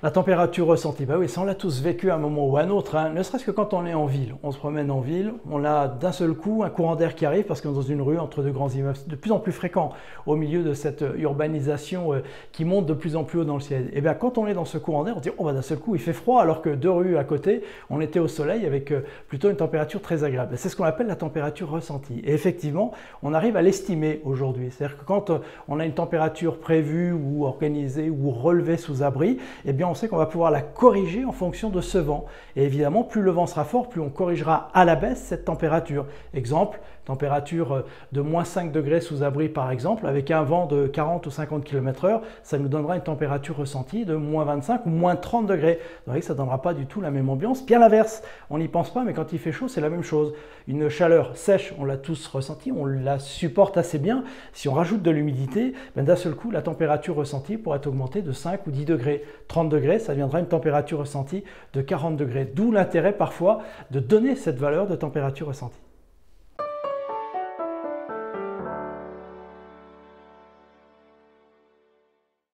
La température ressentie, bah oui, ça on l'a tous vécu à un moment ou à un autre, hein. Ne serait-ce que quand on est en ville, on se promène en ville, on a d'un seul coup un courant d'air qui arrive parce qu'on est dans une rue entre deux grands immeubles, de plus en plus fréquent au milieu de cette urbanisation qui monte de plus en plus haut dans le ciel. Et bien quand on est dans ce courant d'air, on se dit oh bah d'un seul coup il fait froid alors que deux rues à côté, on était au soleil avec plutôt une température très agréable. C'est ce qu'on appelle la température ressentie. Et effectivement, on arrive à l'estimer aujourd'hui. C'est-à-dire que quand on a une température prévue ou organisée ou relevée sous abri, eh bien on sait qu'on va pouvoir la corriger en fonction de ce vent. Et évidemment, plus le vent sera fort, plus on corrigera à la baisse cette température. Exemple, température de moins 5 degrés sous abri par exemple, avec un vent de 40 ou 50 km/h, ça nous donnera une température ressentie de moins 25 ou moins 30 degrés. Vous voyez que ça ne donnera pas du tout la même ambiance. Bien l'inverse, on n'y pense pas, mais quand il fait chaud, c'est la même chose. Une chaleur sèche, on l'a tous ressenti, on la supporte assez bien. Si on rajoute de l'humidité, d'un seul coup, la température ressentie pourrait augmenter de 5 ou 10 degrés. 30 degrés, ça deviendra une température ressentie de 40 degrés. D'où l'intérêt parfois de donner cette valeur de température ressentie.